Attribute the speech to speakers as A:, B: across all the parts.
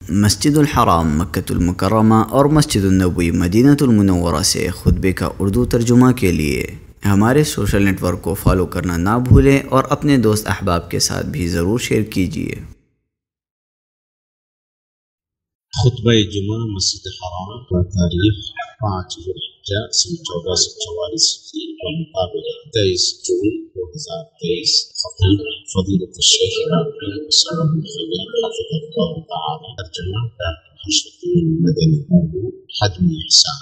A: مسجد الحرام مکۃ المکرمہ اور مسجد النبوی مدینہ المنورہ سے خطبے کا اردو ترجمہ کے لیے ہمارے سوشل نیٹ ورک کو فالو کرنا نہ بھولیں اور اپنے دوست احباب کے ساتھ بھی ضرور شیئر کیجیے۔
B: خطبہ جمعہ مسجد حرام کا تاریخ 5 ذوالحجہ سن 1444 کے مطابق 23 جون 2023۔ خطیب فضیلۃ الشیخ ڈاکٹر صالح الخلیل حفظہ اللہ تعالی۔ ترجمہ ڈاکٹر حشمت مدنی اردو حجم احسان۔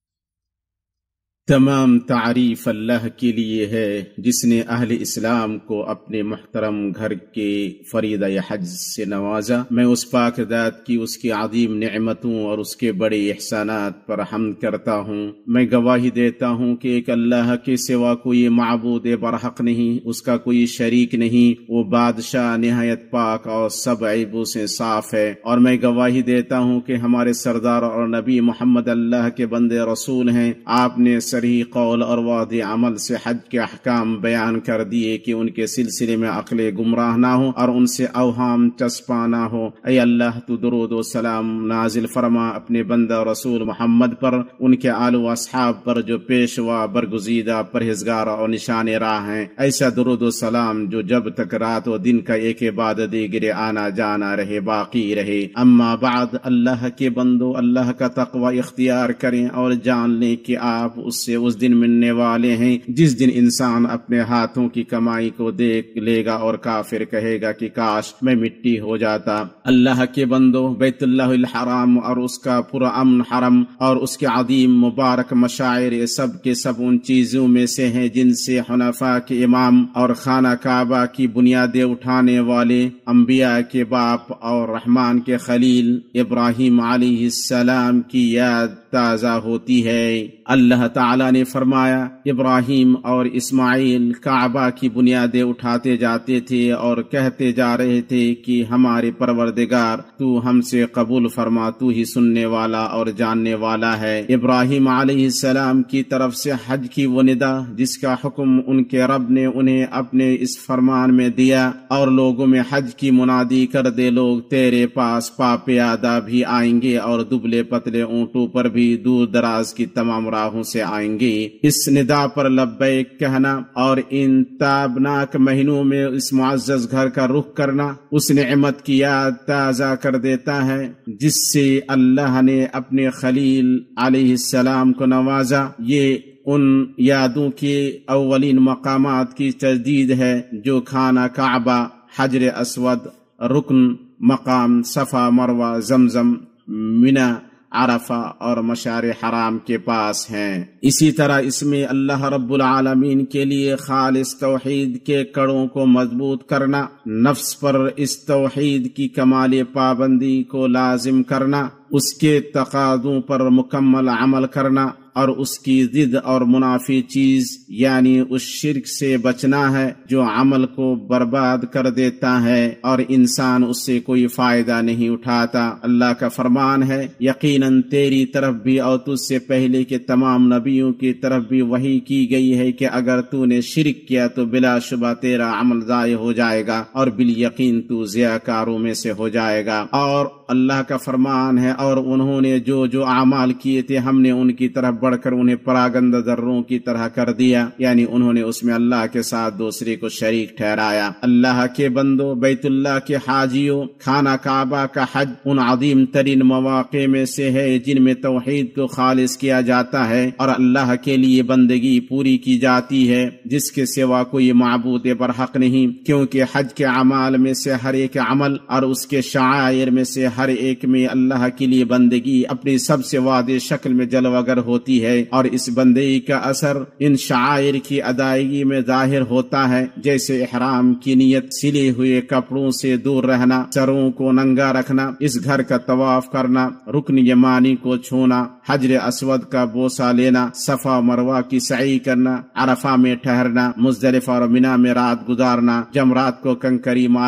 C: تمام تعریف اللہ کے لیے ہے جس نے اہل اسلام کو اپنے محترم گھر کے فریضہ حج سے نوازا۔ میں اس پاک ذات کی اس کی عظیم نعمتوں اور اس کے بڑے احسانات پر حمد کرتا ہوں۔ میں گواہی دیتا ہوں کہ ایک اللہ کے سوا کوئی معبود برحق نہیں، اس کا کوئی شریک نہیں، وہ بادشاہ نہایت پاک اور سب عیبوں سے صاف ہے۔ اور میں گواہی دیتا ہوں کہ ہمارے سردار اور نبی محمد اللہ کے بندے رسول ہیں۔ آپ نے صریح قول اور واضح عمل سے حج کے احکام بیان کر دیے کہ ان کے سلسلے میں عقلیں گمراہ نہ ہوں اور ان سے اوہام چسپاں نہ ہو۔ اے اللہ تو درود و سلام نازل فرما اپنے بندہ رسول محمد پر، ان کے آل و اصحاب پر جو پیشوا برگزیدہ پرہیزگار اور نشان راہ ہیں۔ ایسا درود و سلام جو جب تک رات و دن کا ایک بعد دیگرے آنا جانا رہے باقی رہے۔ اما بعد، اللہ کے بندو، اللہ کا تقوی اختیار کریں اور جان لیں کہ آپ اس دن ملنے والے ہیں جس دن انسان اپنے ہاتھوں کی کمائی کو دیکھ لے گا اور کافر کہے گا کہ کاش میں مٹی ہو جاتا۔ اللہ کے بندو، بیت اللہ الحرام اور اس کا پرامن حرم اور اس کے عظیم مبارک مشاعر سب کے سب ان چیزوں میں سے ہیں جن سے حنفاء کے امام اور خانہ کعبہ کی بنیادیں اٹھانے والے انبیاء کے باپ اور رحمان کے خلیل ابراہیم علیہ السلام کی یاد تازہ ہوتی ہے۔ اللہ تعالیٰ نے فرمایا، ابراہیم اور اسماعیل کعبہ کی بنیادیں اٹھاتے جاتے تھے اور کہتے جا رہے تھے کہ ہمارے پروردگار تو ہم سے قبول فرما، تو ہی سننے والا اور جاننے والا ہے۔ ابراہیم علیہ السلام کی طرف سے حج کی وہ ندا جس کا حکم ان کے رب نے انہیں اپنے اس فرمان میں دیا، اور لوگوں میں حج کی منادی کر دے، لوگ تیرے پاس پاپیادہ بھی آئیں گے اور دبلے پتلے اونٹوں پر بھی دور دراز کی تمام راہوں سے آئیں گے۔ اس ندا پر لبیک کہنا اور ان تابناک مہینوں میں اس معزز گھر کا رخ کرنا اس نعمت کی یاد تازہ کر دیتا ہے جس سے اللہ نے اپنے خلیل علیہ السلام کو نوازا۔ یہ ان یادوں کے اولین مقامات کی تجدید ہے جو خانہ کعبہ، حجر اسود، رکن، مقام صفا مروہ، زمزم، منی، عرفہ اور مشعر حرام کے پاس ہیں۔ اسی طرح اس میں اللہ رب العالمین کے لیے خالص توحید کے کڑوں کو مضبوط کرنا، نفس پر اس توحید کی کمال پابندی کو لازم کرنا، اس کے تقاضوں پر مکمل عمل کرنا اور اس کی ضد اور منافی چیز یعنی اس شرک سے بچنا ہے جو عمل کو برباد کر دیتا ہے اور انسان اس سے کوئی فائدہ نہیں اٹھاتا۔ اللہ کا فرمان ہے، یقیناً تیری طرف بھی اور تجھ سے پہلے کے تمام نبیوں کی طرف بھی وحی کی گئی ہے کہ اگر تو نے شرک کیا تو بلا شبہ تیرا عمل ضائع ہو جائے گا اور بالیقین تو ضیاء کاروں میں سے ہو جائے گا۔ اور اللہ کا فرمان ہے، اور انہوں نے جو اعمال کیے تھے ہم نے ان کی طرف بڑھ کر انہیں پراگند ذروں کی طرح کر دیا، یعنی انہوں نے اس میں اللہ کے ساتھ دوسرے کو شریک ٹھہرایا۔ اللہ کے بندو، بیت اللہ کے حاجیوں، خانہ کعبہ کا حج ان عظیم ترین مواقع میں سے ہے جن میں توحید کو خالص کیا جاتا ہے اور اللہ کے لیے بندگی پوری کی جاتی ہے جس کے سوا کوئی معبود برحق نہیں، کیونکہ حج کے اعمال میں سے ہر ایک عمل اور اس کے شعائر میں سے ہر ایک میں اللہ کے لیے بندگی اپنی سب سے واضح شکل میں جلوہ گر ہوتی ہے، اور اس بندگی کا اثر ان شعائر کی ادائیگی میں ظاہر ہوتا ہے، جیسے احرام کی نیت، سلے ہوئے کپڑوں سے دور رہنا، سروں کو ننگا رکھنا، اس گھر کا طواف کرنا، رکن یمانی کو چھونا، حجر اسود کا بوسہ لینا، صفا مروہ کی سعی کرنا، عرفہ میں ٹھہرنا، مزدلفہ اور منی میں رات گزارنا، جمرات کو کنکری مارنا،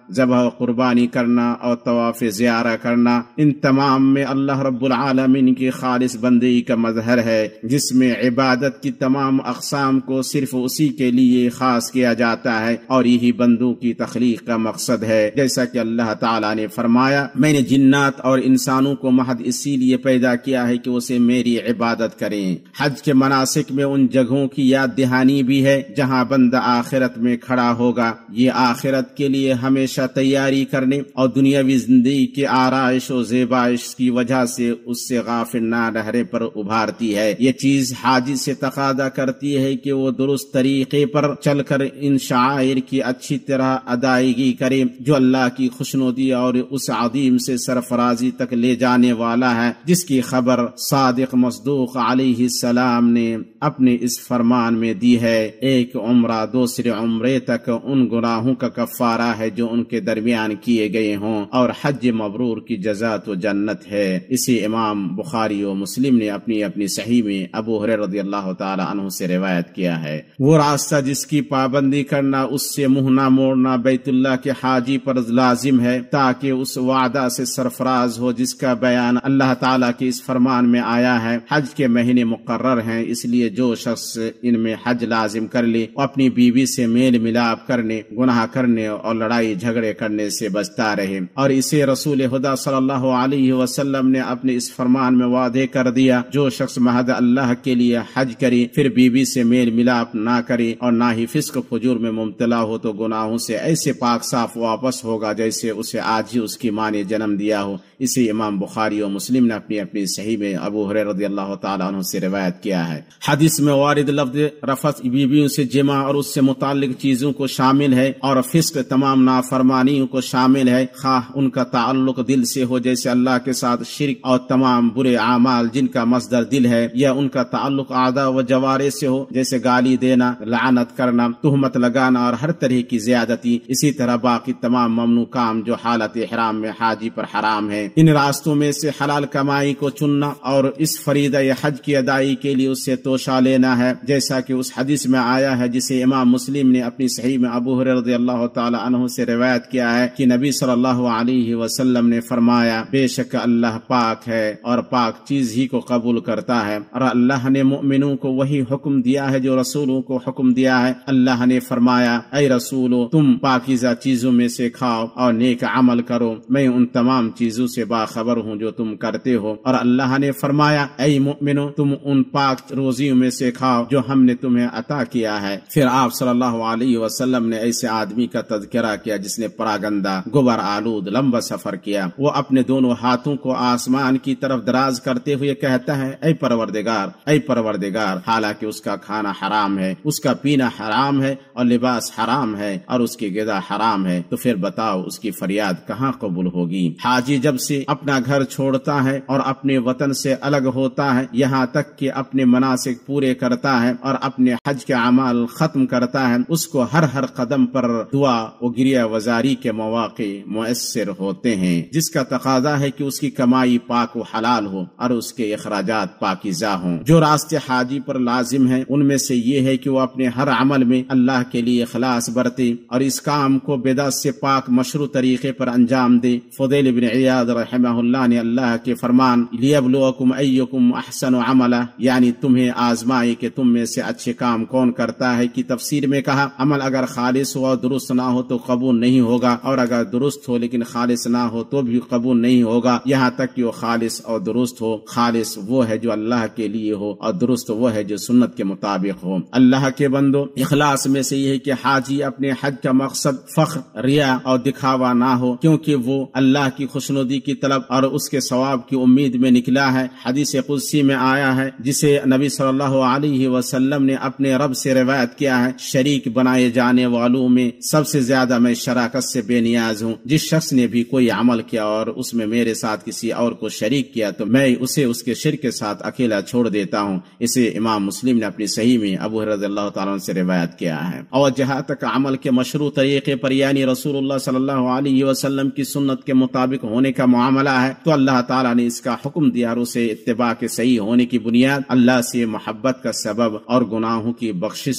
C: ذبح و قربانی کرنا اور طواف زیارہ کرنا، ان تمام میں اللہ رب العالمین کی خالص بندگی کا مظہر ہے، جس میں عبادت کی تمام اقسام کو صرف اسی کے لیے خاص کیا جاتا ہے، اور یہی بندوں کی تخلیق کا مقصد ہے۔ جیسا کہ اللہ تعالیٰ نے فرمایا، میں نے جنات اور انسانوں کو محض اسی لیے پیدا کیا ہے کہ اسے میری عبادت کریں۔ حج کے مناسک میں ان جگہوں کی یاد دہانی بھی ہے جہاں بندہ آخرت میں کھڑا ہوگا۔ یہ آخرت کے لیے ہمیشہ تیاری کرنے اور دنیاوی زندگی کے آرائش و زیبائش کی وجہ سے اس سے غافل نہ رہنے پر ابھارتی ہے۔ یہ چیز حاجی سے تقاضا کرتی ہے کہ وہ درست طریقے پر چل کر ان شعائر کی اچھی طرح ادائیگی کرے جو اللہ کی خوشنودی اور اس عظیم سے سرفرازی تک لے جانے والا ہے، جس کی خبر صادق مصدوق علیہ السلام نے اپنے اس فرمان میں دی ہے، ایک عمرہ دوسرے عمرے تک ان گناہوں کا کفارہ ہے جو ان کے درمیان کیے گئے ہوں، اور حج مبرور کی جزا تو جنت ہے۔ اسی امام بخاری و مسلم نے اپنی صحیح میں ابو ہریرہ رضی اللہ تعالی عنہ سے روایت کیا ہے، وہ راستہ جس کی پابندی کرنا، اس سے منہ نہ موڑنا بیت اللہ کے حاجی پر لازم ہے تاکہ اس وعدہ سے سرفراز ہو جس کا بیان اللہ تعالیٰ کے اس فرمان میں آیا ہے۔ حج کے مہینے مقرر ہیں، اس لیے جو شخص ان میں حج لازم کر لے وہ اپنی بیوی سے میل ملاپ کرنے، گناہ کرنے اور لڑائی جھگڑے کرنے سے بچتا رہے، اور اسے رسول خدا صلی اللہ علیہ وسلم نے اپنے اس فرمان میں واضح کر دیا، جو شخص محض اللہ کے لیے حج کرے پھر بیوی سے میل ملاپ نہ کرے اور نہ ہی فسق فجور میں مبتلا ہو تو گناہوں سے ایسے پاک صاف واپس ہوگا جیسے اسے آج ہی اس کی ماں نے جنم دیا ہو۔ اسی امام بخاری و مسلم نے اپنی صحیح میں ابو ہریرہ رضی اللہ تعالیٰ عنہ سے روایت کیا ہے۔ حدیث میں وارد لفظ رفث بیویوں سے جمع اور اس سے متعلق چیزوں کو شامل ہے، اور فسق تمام نافرمانیوں کو شامل ہے، خواہ ان کا تعلق دل سے ہو جیسے اللہ کے ساتھ شرک اور تمام برے اعمال جن کا مصدر دل ہے، یا ان کا تعلق اعضاء و جوارح سے ہو جیسے گالی دینا، لعنت کرنا، تہمت لگانا اور ہر طرح کی زیادتی۔ اسی طرح باقی تمام ممنوع کام جو حالت احرام میں حاجی پر حرام ہے۔ ان راستوں میں سے حلال کمائی کو چننا اور اس فریضہ حج کی ادائی کے لیے اس سے توشہ لینا ہے، جیسا کہ اس حدیث میں آیا ہے جسے امام مسلم نے اپنی صحیح میں ابو ہریرہ رضی اللہ تعالی عنہ سے روایت کیا ہے کہ نبی صلی اللہ علیہ وسلم نے فرمایا، بے شک اللہ پاک ہے اور پاک چیز ہی کو قبول کرتا ہے، اور اللہ نے مومنوں کو وہی حکم دیا ہے جو رسولوں کو حکم دیا ہے۔ اللہ نے فرمایا، اے رسولو تم پاکیزہ چیزوں میں سے کھاؤ اور نیک عمل کرو، میں ان تمام چیزوں سے باخبر ہوں جو تم کرتے ہو۔ اور اللہ نے فرمایا، اے مومنو تم ان پاک روزیوں میں سے کھاؤ جو ہم نے تمہیں عطا کیا ہے۔ پھر آپ صلی اللہ علیہ وسلم نے ایسے آدمی کا تذکرہ کیا جس نے پراگندہ غبار آلود لمبا سفر کیا، وہ اپنے دونوں ہاتھوں کو آسمان کی طرف دراز کرتے ہوئے کہتا ہے، اے پروردگار، اے پروردگار، حالانکہ اس کا کھانا حرام ہے، اس کا پینا حرام ہے اور لباس حرام ہے اور اس کی غذا حرام ہے، تو پھر بتاؤ اس کی فریاد کہاں قبول ہوگی؟ حاجی جب سے اپنا گھر چھوڑتا ہے اور اپنے وطن سے الگ ہوتا ہے، یہاں تک کہ اپنے مناسک پورے کرتا ہے اور اپنے حج کے اعمال ختم کرتا ہے، اس کو ہر قدم پر دعا و گریہ وزاری کے مواقع مؤثر ہوتے ہیں، جس کا تقاضا ہے کہ اس کی کمائی پاک و حلال ہو اور اس کے اخراجات پاکیزہ ہوں۔ جو راستے حاجی پر لازم ہیں ان میں سے یہ ہے کہ وہ اپنے ہر عمل میں اللہ کے لیے اخلاص برتے اور اس کام کو بدعت سے پاک مشروع طریقے پر انجام دے۔ فضیل بن عیاض رحمہ اللہ نے اللہ کے فرمان لیبلوکم ایکم احسن عملا، یعنی تمہیں آزمائے کہ تم میں سے اچھے کام کون کرتا ہے، کی تفسیر میں کہا، عمل اگر خالص ہو اور درست نہ ہو تو قبول نہیں ہوگا، اور اگر درست ہو لیکن خالص نہ ہو تو بھی قبول نہیں ہوگا، یہاں تک کہ وہ خالص اور درست ہو۔ خالص وہ ہے جو اللہ کے لیے ہو اور درست وہ ہے جو سنت کے مطابق ہو۔ اللہ کے بندو، اخلاص میں سے یہ ہے کہ حاجی اپنے حج کا مقصد فخر، ریا اور دکھاوا نہ ہو، کیونکہ وہ اللہ کی خوشنودی کی طلب اور اس کے ثواب کی امید میں نکلا ہے۔ حدیث قدسی میں آیا ہے جسے نبی صلی اللہ علیہ وسلم نے اپنے رب سے روایت کیا ہے، شریک بنائے جانے والوں میں سب سے زیادہ میں شراکت سے بے نیاز ہوں، جس شخص نے بھی کوئی عمل کیا اور اس میں میرے ساتھ کسی اور کو شریک کیا تو میں اسے اس کے شرک کے ساتھ اکیلا چھوڑ دیتا ہوں۔ اسے امام مسلم نے اپنی صحیح میں ابو ہریرہ رضی اللہ تعالیٰ عنہ سے روایت کیا ہے۔ اور جہاں تک عمل کے مشروع طریقے پر یعنی رسول اللہ صلی اللہ علیہ وسلم کی سنت کے مطابق ہونے کا معاملہ ہے تو اللہ تعالیٰ نے اس کا حکم دیا اور اسے اتباع کے صحیح ہونے کی بنیاد اللہ سے محبت کا سبب اور گناہوں کی بخشش کا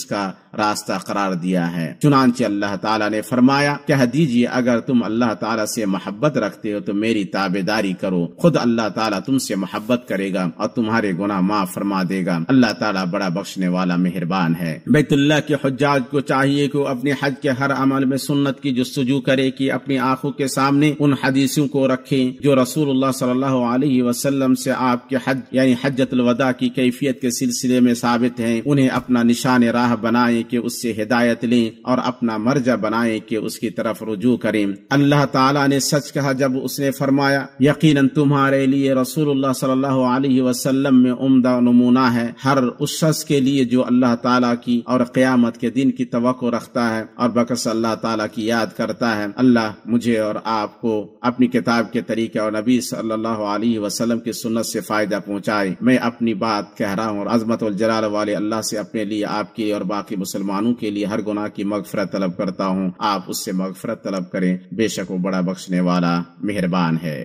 C: راستہ قرار دیا ہے۔ چنانچہ اللہ تعالیٰ نے فرمایا کہہ دیجیے اگر تم اللہ تعالیٰ سے محبت رکھتے ہو تو میری تابعداری کرو، خود اللہ تعالیٰ تم سے محبت کرے گا اور تمہارے گناہ معاف فرما دے گا۔ اللہ تعالیٰ بڑا بخشنے والا مہربان ہے۔ بیت اللہ کے حجاج کو چاہیے کہ وہ اپنے حج کے ہر عمل میں سنت کی جستجو کرے کہ اپنی آنکھوں کے سامنے ان حدیثوں کو رکھیں جو رسول اللہ صلی اللہ علیہ وسلم سے آپ کے حج یعنی حجۃ الوداع کی کیفیت کے سلسلے میں ثابت ہیں، انہیں اپنا نشان راہ بنائیں کہ اس سے ہدایت لیں اور اپنا مرجع بنائیں کہ اس کی طرف رجوع کریں۔ اللہ تعالیٰ نے سچ کہا جب اس نے فرمایا یقیناً تمہارے لیے رسول اللہ صلی اللہ علیہ وسلم میں عمدہ نمونہ ہے ہر اس شخص کے لیے جو اللہ تعالیٰ کی اور قیامت کے دن کی توقع رکھتا ہے اور بکس اللہ تعالیٰ کی یاد کرتا ہے۔ اللہ مجھے اور آپ کو اپنی کتاب کے طریقے اور نبی صلی اللہ علیہ وسلم کی سنت سے فائدہ پہنچائے۔ میں اپنی بات کہہ رہا ہوں اور عظمت والجلال والے اللہ سے اپنے لیے، آپ کے اور باقی مسلمانوں کے لیے ہر گناہ کی مغفرت طلب کرتا ہوں۔ آپ اس سے مغفرت طلب کریں، بے شک وہ بڑا بخشنے والا مہربان ہے۔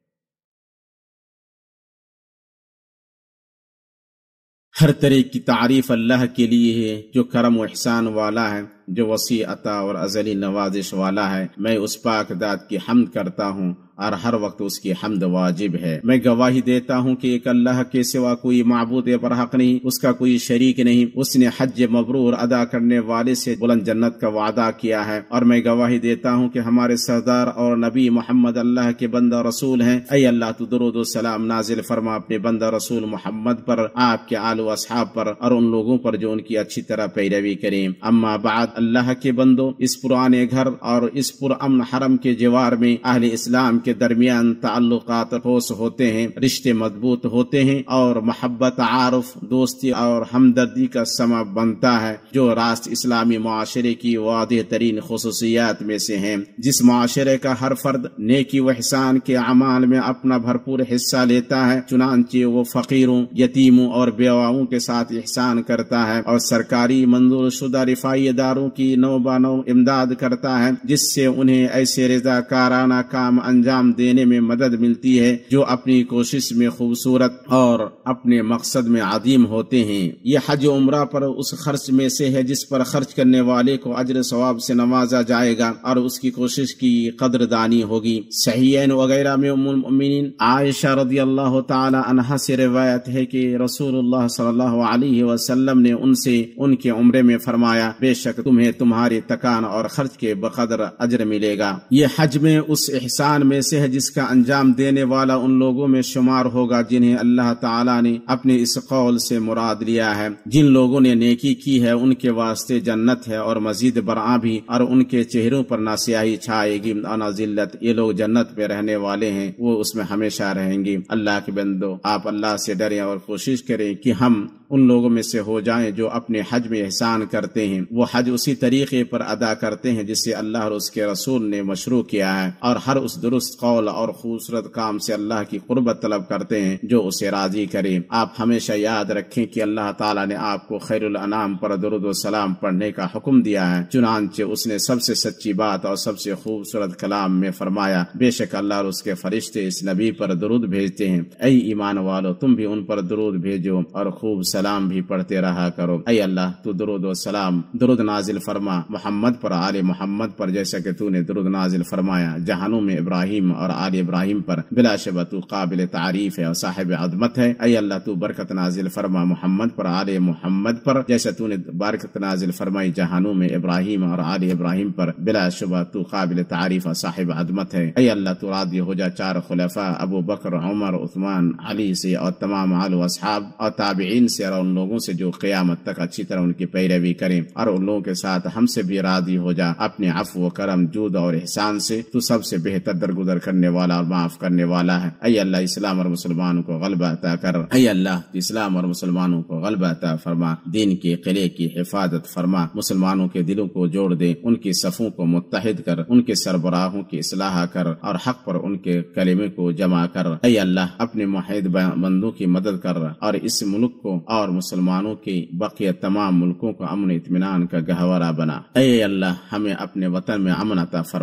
C: ہر طرح کی تعریف اللہ کے لیے ہے جو کرم و احسان والا ہے، جو وسیع عطا اور ازلی نوازش والا ہے۔ میں اس پاک ذات کی حمد کرتا ہوں اور ہر وقت اس کی حمد واجب ہے۔ میں گواہی دیتا ہوں کہ ایک اللہ کے سوا کوئی معبود برحق نہیں، اس کا کوئی شریک نہیں۔ اس نے حج مبرور ادا کرنے والے سے بلند جنت کا وعدہ کیا ہے، اور میں گواہی دیتا ہوں کہ ہمارے سردار اور نبی محمد اللہ کے بندہ رسول ہیں۔ اے اللہ تو درود و سلام نازل فرما اپنے بندہ رسول محمد پر، آپ کے آل و اصحاب پر اور ان لوگوں پر جو ان کی اچھی طرح پیروی کریں۔ اما بعد، اللہ کے بندو، اس پرانے گھر اور اس پرامن حرم کے جوار میں اہل اسلام کے درمیان تعلقات ٹھوس ہوتے ہیں، رشتے مضبوط ہوتے ہیں اور محبت، عارف، دوستی اور ہمدردی کا سما بنتا ہے، جو راست اسلامی معاشرے کی واضح ترین خصوصیات میں سے ہیں۔ جس معاشرے کا ہر فرد نیکی و احسان کے اعمال میں اپنا بھرپور حصہ لیتا ہے، چنانچہ وہ فقیروں، یتیموں اور بیواؤں کے ساتھ احسان کرتا ہے اور سرکاری منظور شدہ رفائی اداروں کی نو بانو امداد کرتا ہے، جس سے انہیں ایسے رضاکارانہ کام انجام دینے میں مدد ملتی ہے جو اپنی کوشش میں خوبصورت اور اپنے مقصد میں عظیم ہوتے ہیں۔ یہ حج عمرہ پر اس خرچ میں سے ہے جس پر خرچ کرنے والے کو اجر ثواب سے نوازا جائے گا اور اس کی کوشش کی قدردانی ہوگی۔ صحیحین وغیرہ میں ام المؤمنین عائشہ رضی اللہ تعالی عنہا سے روایت ہے کہ رسول اللہ صلی اللہ علیہ وسلم نے ان سے ان کے عمرے میں فرمایا بے شک تمہیں تمہاری تکان اور خرچ کے بقدر اجر ملے گا۔ یہ حج میں اس احسان میں سے ہے جس کا انجام دینے والا ان لوگوں میں شمار ہوگا جنہیں اللہ تعالیٰ نے اپنے اس قول سے مراد لیا ہے۔ جن لوگوں نے نیکی کی ہے ان کے واسطے جنت ہے اور مزید برآں بھی، اور ان کے چہروں پر نہ سیاہی چھائے گی اور نہ ذلت۔ یہ لوگ جنت میں رہنے والے ہیں، وہ اس میں ہمیشہ رہیں گے۔ اللہ کے بندو، آپ اللہ سے ڈریں اور کوشش کریں کہ ہم ان لوگوں میں سے ہو جائیں جو اپنے حج میں احسان کرتے ہیں۔ وہ حج اسی طریقے پر ادا کرتے ہیں جسے اللہ اور اس کے رسول نے مشروع کیا ہے، اور ہر اس درست قول اور خوبصورت کام سے اللہ کی قربت طلب کرتے ہیں جو اسے راضی کرے۔ آپ ہمیشہ یاد رکھیں کہ اللہ تعالیٰ نے آپ کو خیر الانام پر درود و سلام پڑھنے کا حکم دیا ہے، چنانچہ اس نے سب سے سچی بات اور سب سے خوبصورت کلام میں فرمایا بے شک اللہ اور اس کے فرشتے اس نبی پر درود بھیجتے ہیں۔ اے ایمان والو، تم بھی ان پر درود بھیجو اور خوب سلام بھی پڑھتے رہا کرو۔ اے اللہ تو درود و سلام درود نازل فرما محمد پر، آل محمد پر، جیسا کہ تو نے درود نازل فرمایا جہانوں میں ابراہیم اور آل ابراہیم پر۔ بلا شبہ تو قابل تعریف ہے اور صاحب عظمت ہے۔ اے اللہ تو برکت نازل فرما محمد پر، آل محمد پر، جیسا تو نے برکت نازل فرمائی جہانوں میں ابراہیم اور آل ابراہیم پر۔ بلا شبہ تو قابل تعریف اور صاحب عظمت ہے۔ اے اللہ تو راضی ہو جا چار خلفاء ابو بکر، عمر، عثمان، علی سے اور تمام آل و اصحاب اور تابعین سے اور ان لوگوں سے جو قیامت تک اچھی طرح ان کی پیروی کریں، اور ان لوگوں کے ساتھ ہم سے بھی راضی ہو جا اپنے عفو و کرم، جود اور احسان سے۔ تو سب سے بہتر درگزر کرنے والا اور معاف کرنے والا ہے۔ اے اللہ اسلام اور مسلمانوں کو غلبہ عطا کر۔ اے اللہ اسلام اور مسلمانوں کو غلبہ عطا فرما، دین کے قلعے کی حفاظت فرما، مسلمانوں کے دلوں کو جوڑ دے، ان کی صفوں کو متحد کر، ان کے سربراہوں کی اصلاح کر اور حق پر ان کے کلمے کو جمع کر۔ اے اللہ اپنے موحد بندوں کی مدد کر اور اس ملک کو اور مسلمانوں کی بقیہ تمام ملکوں کو امن اطمینان کا گہوارہ بنا۔ اے اللہ ہمیں اپنے وطن میں امن عطا فرما،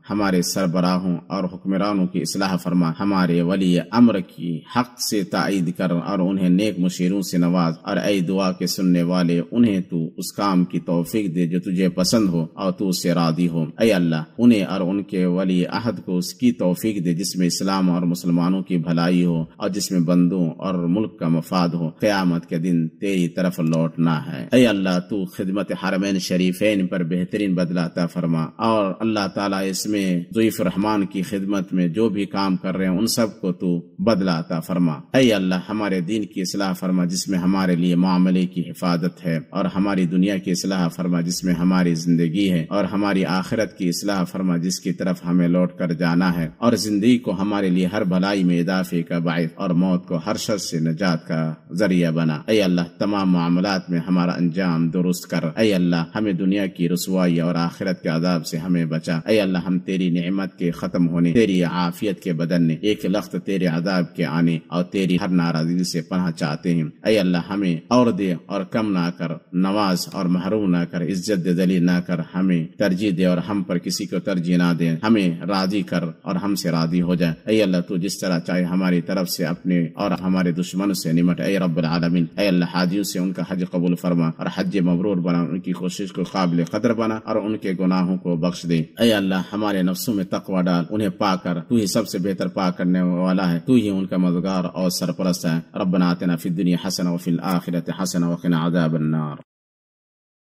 C: ہمارے سربراہوں اور حکمرانوں کی اصلاح فرما، ہمارے ولی امر کی حق سے تائید کر اور انہیں نیک مشیروں سے نواز، اور اے دعا کے سننے والے انہیں تو اس کام کی توفیق دے جو تجھے پسند ہو اور تو اس سے راضی ہو۔ اے اللہ انہیں اور ان کے ولی عہد کو اس کی توفیق دے جس میں اسلام اور مسلمانوں کی بھلائی ہو اور جس میں بندوں اور ملک کا مفاد ہو۔ قیامت کے دن تیری طرف لوٹنا ہے۔ اے اللہ تو خدمت حرمین شریفین پر بہترین بدلہ عطا فرما، اور اللہ تعالیٰ اس میں ضعیف الرحمان کی خدمت میں جو بھی کام کر رہے ہیں ان سب کو تو بدلہ عطا فرما۔ اے اللہ ہمارے دین کی اصلاح فرما جس میں ہمارے لیے معاملے کی حفاظت ہے، اور ہماری دنیا کی اصلاح فرما جس میں ہماری زندگی ہے، اور ہماری آخرت کی اصلاح فرما جس کی طرف ہمیں لوٹ کر جانا ہے، اور زندگی کو ہمارے لیے ہر بھلائی میں اضافے کا باعث اور موت کو ہر شر سے نجات کا ذریعہ بنا۔ اے اللہ تمام معاملات میں ہمارا انجام درست کر۔ اے اللہ ہمیں دنیا کی رسوائی اور آخرت کے عذاب سے ہمیں بچا۔ اے اللہ ہم تیری نعمت کے ختم ہونے، تیری عافیت کے بدلنے، ایک لخت تیرے عذاب کے آنے اور تیری ہر ناراضگی سے پناہ چاہتے ہیں۔ اے اللہ ہمیں اور دے اور کم نہ کر، نواز اور محروم نہ کر، عزت دے ذلیل نہ کر، ہمیں ترجیح دے اور ہم پر کسی کو ترجیح نہ دے، ہمیں راضی کر اور ہم سے راضی ہو جائے۔ اے اللہ تو جس طرح چاہے ہماری طرف سے اپنے اور ہمارے دشمنوں سے نمٹ۔ اے رب العالمین اے اللہ حاجیوں سے ان کا حج قبول فرما اور حج مبرور بنا، ان کی کوشش کو قابل قدر بنا اور ان کے گناہوں کو بخش دے۔ اے اللہ ہمارے نفسوں میں تقوی ڈال، انہیں پا کر تو ہی سب سے بہتر پا کرنے والا ہے، تو ہی ان کا مددگار اور سرپرست ہے۔ ربنا آتنا فی الدنیا حسنہ وفی الآخرۃ حسنہ وقنا عذاب النار۔